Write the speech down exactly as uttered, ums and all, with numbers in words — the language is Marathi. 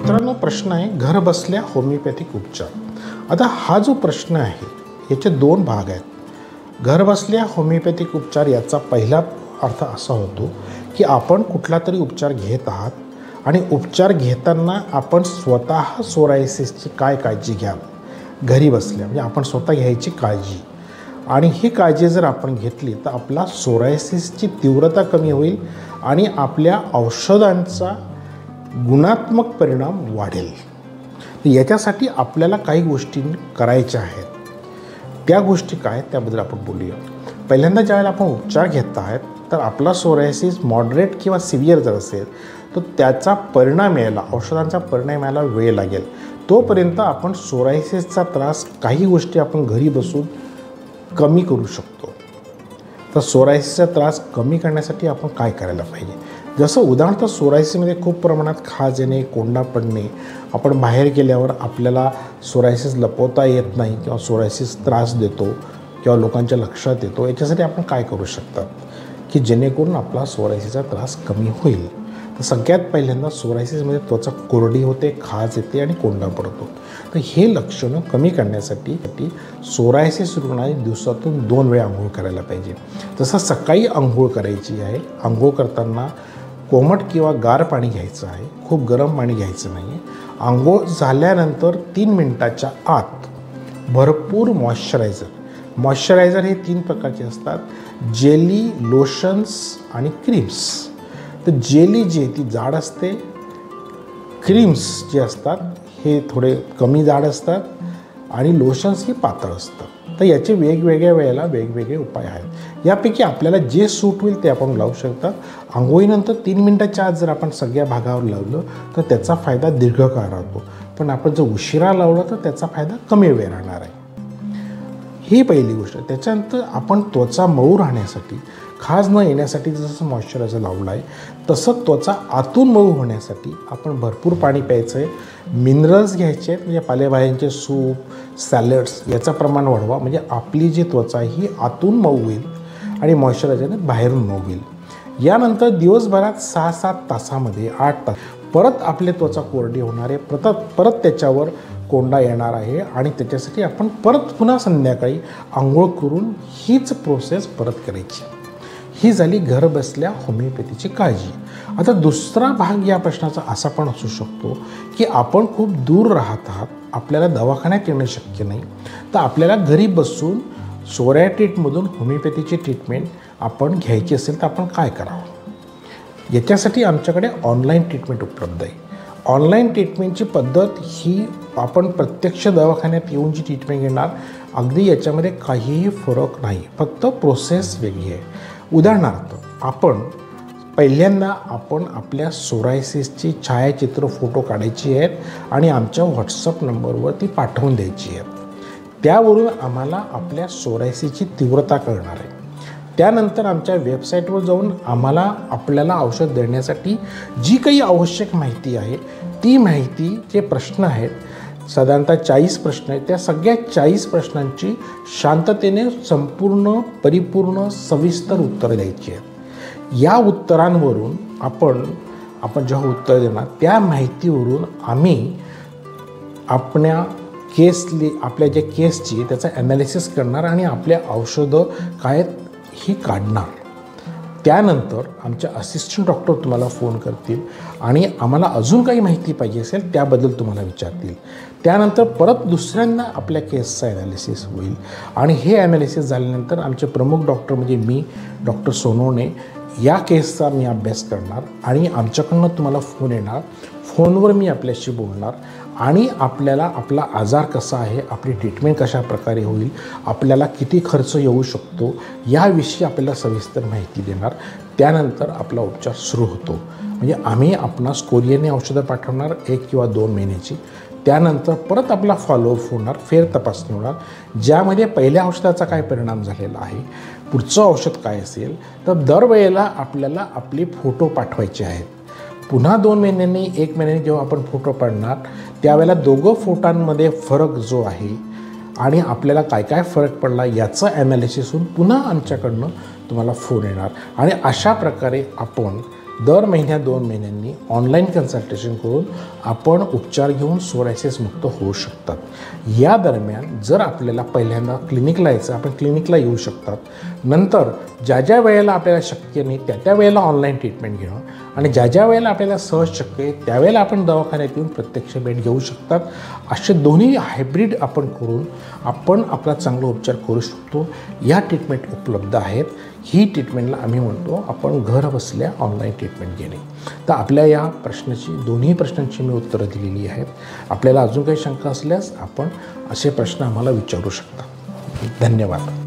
मित्रांनो, प्रश्न आहे घर बसल्या होमिओपॅथिक उपचार. आता हा जो प्रश्न आहे याचे दोन भाग आहेत. घर बसल्या होमिओपॅथिक उपचार याचा पहिला अर्थ असा होतो की आपण कुठला तरी उपचार घेत आहात आणि उपचार घेताना आपण स्वतः सोरायसिसची काय काळजी घ्यावी घरी बसल्या, म्हणजे आपण स्वतः घ्यायची काळजी. आणि ही काळजी जर आपण घेतली तर आपला सोरायसिसची तीव्रता कमी होईल आणि आपल्या औषधांचा गुणात्मक परिणाम वाढेल. याच्यासाठी आपल्याला काही गोष्टी करायच्या आहेत. त्या गोष्टी काय त्याबद्दल आपण बोलूया. पहिल्यांदा ज्यावेळेला आपण उपचार घेत आहात तर आपला सोरायसिस मॉडरेट किंवा सिव्हिअर जर असेल तर त्याचा परिणाम यायला, औषधांचा परिणाम यायला वेळ लागेल. तोपर्यंत आपण सोरायसिसचा त्रास काही गोष्टी आपण घरी बसून कमी करू शकतो. तर सोरायसिसचा त्रास कमी करण्यासाठी आपण काय करायला पाहिजे. जसं उदाहरणार्थ सोरायसिसमध्ये खूप प्रमाणात खाज येणे, कोंडा पडणे, आपण बाहेर गेल्यावर आपल्याला सोरायसिस लपवता येत नाही किंवा सोरायसिस त्रास देतो किंवा लोकांच्या लक्षात येतो. याच्यासाठी आपण काय करू शकतात की जेणेकरून आपला सोरायसिसचा त्रास कमी होईल. तर सगळ्यात पहिल्यांदा सोरायसिसमध्ये त्वचा कोरडी होते, खाज येते आणि कोंडा पडतो. तर हे लक्षणं कमी करण्यासाठी सोरायसिस रुग्णाने दिवसातून दोन वेळा आंघोळ करायला पाहिजे. जसं सकाळी आंघोळ करायची आहे, आंघोळ करताना कोमट किंवा गार पाणी घ्यायचं आहे, खूप गरम पाणी घ्यायचं नाही आहे. आंघोळ झाल्यानंतर तीन मिनटाच्या आत भरपूर मॉइश्चरायझर मॉइश्चरायझर हे तीन प्रकारचे असतात, जेली, लोशन्स आणि क्रीम्स. तर जेली जी आहे ती जाड असते, क्रीम्स जे असतात हे थोडे कमी जाड असतात आणि लोशन्स ही पातळ असतात. तर याचे वेगवेगळ्या वेळेला वेगवेगळे उपाय आहेत. यापैकी आपल्याला जे सूट होईल ते आपण लावू शकता. आंघोळीनंतर तीन मिनटाच्या आत जर आपण सगळ्या भागावर लावलं तर त्याचा फायदा दीर्घकाळ राहतो, पण आपण जर उशिरा लावलं तर त्याचा फायदा कमी वेळ राहणार आहे. ही पहिली गोष्ट. त्याच्यानंतर आपण त्वचा मऊ राहण्यासाठी, खाज न येण्यासाठी जसं मॉइश्चरायझर लावलं आहे तसं त्वचा आतून मऊ होण्यासाठी आपण भरपूर पाणी प्यायचं आहे. मिनरल्स घ्यायचे आहेत, म्हणजे पालेभाज्यांचे सूप, सॅलड्स याचं प्रमाण वाढवा, म्हणजे आपली जी त्वचा ही आतून मऊ होईल आणि मॉइश्चरायझरने बाहेरून मऊ होईल. यानंतर दिवसभरात सहा सात तासामध्ये आठ तास परत आपली त्वचा कोरडी होणार आहे, परत परत त्याच्यावर कोंडा येणार आहे आणि त्याच्यासाठी आपण परत पुन्हा संध्याकाळी आंघोळ करून हीच प्रोसेस परत करायची. ही झाली घर बसल्या होमिओपॅथीची काळजी. आता दुसरा भाग या प्रश्नाचा असा पण असू शकतो की आपण खूप दूर राहत आहात, आपल्याला दवाखान्यात येणं शक्य नाही, तर आपल्याला घरी बसून सोरायटिसमधून होमिओपॅथीची ट्रीटमेंट आपण घ्यायची असेल तर आपण काय करावं. याच्यासाठी आमच्याकडे ऑनलाईन ट्रीटमेंट उपलब्ध आहे. ऑनलाईन ट्रीटमेंटची पद्धत ही आपण प्रत्यक्ष दवाखान्यात येऊन जी ट्रीटमेंट घेणार अगदी याच्यामध्ये काहीही फरक नाही, फक्त प्रोसेस वेगळी आहे. उदाहरणार्थ आपण पहिल्यांदा आपण आपल्या सोरायसिसची छायाचित्र फोटो काढायची आहेत आणि आमच्या व्हॉट्सअप नंबरवर ती पाठवून द्यायची आहेत. त्यावरून आम्हाला आपल्या सोरायसिसची तीव्रता कळणार आहे. त्यानंतर आमच्या वेबसाईटवर जाऊन आम्हाला आपल्याला औषध देण्यासाठी जी काही आवश्यक माहिती आहे ती माहिती, जे प्रश्न आहेत साधारणतः चाळीस प्रश्न आहेत, त्या सगळ्या चाळीस प्रश्नांची शांततेने संपूर्ण, परिपूर्ण, सविस्तर उत्तरं द्यायची आहेत. या उत्तरांवरून आपण आपण जेव्हा उत्तर देणार त्या माहितीवरून आम्ही आपल्या केसली आपल्या ज्या केसची त्याचं ॲनालिसिस करणार आणि आपल्या औषधं काय ही काढणार. त्यानंतर आमचे असिस्टंट डॉक्टर तुम्हाला फोन करतील आणि आम्हाला अजून काही माहिती पाहिजे असेल त्याबद्दल तुम्हाला विचारतील. त्यानंतर परत दुसऱ्यांदा आपल्या केसचं ॲनालिसिस होईल आणि हे ॲनालिसिस झाल्यानंतर आमचे प्रमुख डॉक्टर म्हणजे मी, डॉक्टर सोनवणे, या केसचा मी अभ्यास करणार आणि आमच्याकडनं तुम्हाला फोन येणार. फोनवर मी आपल्याशी बोलणार आणि आपल्याला आपला आजार कसा आहे, आपली ट्रीटमेंट कशा प्रकारे होईल, आपल्याला किती खर्च येऊ शकतो याविषयी आपल्याला सविस्तर माहिती देणार. त्यानंतर आपला उपचार सुरू होतो. म्हणजे आम्ही आपणास कोरियरने औषधं पाठवणार एक किंवा दोन महिन्याची. त्यानंतर परत आपला फॉलोअप होणार, फेर तपासणी होणार, ज्यामध्ये पहिल्या औषधाचा काय परिणाम झालेला आहे, पुढचं औषध काय असेल. तर दरवेळेला आपल्याला आपले फोटो पाठवायचे आहेत. पुन्हा दोन महिन्यांनी, एक महिन्याने जेव्हा आपण फोटो पाडणार त्यावेळेला दोघं फोटांमध्ये फरक जो आहे आणि आपल्याला काय काय फरक पडला याचं ॲनालिसिस होऊन पुन्हा आमच्याकडनं तुम्हाला फोन येणार आणि अशा प्रकारे आपण दर महिन्या दोन महिन्यांनी ऑनलाईन कन्सल्टेशन करून आपण उपचार घेऊन सोरायसिस मुक्त होऊ शकतात. या दरम्यान जर आपल्याला पहिल्यांदा क्लिनिकला यायचं आपण क्लिनिकला येऊ शकतात. नंतर ज्या ज्या वेळेला आपल्याला शक्य नाही त्या त्या वेळेला ऑनलाईन ट्रीटमेंट घेणं आणि ज्या ज्या वेळेला आपल्याला सहज शक्य आहे त्यावेळेला आपण दवाखान्यात येऊन प्रत्यक्ष भेट घेऊ शकतात. असे दोन्ही हायब्रिड आपण करून आपण आपला चांगला उपचार करू शकतो. या ट्रीटमेंट उपलब्ध आहेत. ही ट्रीटमेंटला आम्ही म्हणतो आपण घर बसल्या ऑनलाईन ट्रीटमेंट घेणे. तर आपल्या या प्रश्नाची दोन्ही प्रश्नांची मी उत्तरं दिलेली आहेत. आपल्याला अजून काही शंका असल्यास आपण असे प्रश्न आम्हाला विचारू शकता. धन्यवाद.